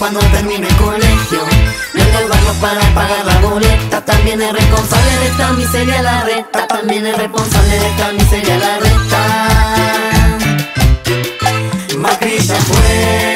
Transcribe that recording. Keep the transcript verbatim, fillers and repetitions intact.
cuando termine el colegio. Me endeudarlo para pagar la boleta. También es responsable de esta miseria la reta. También es responsable de esta miseria la reta. Macri ya fue.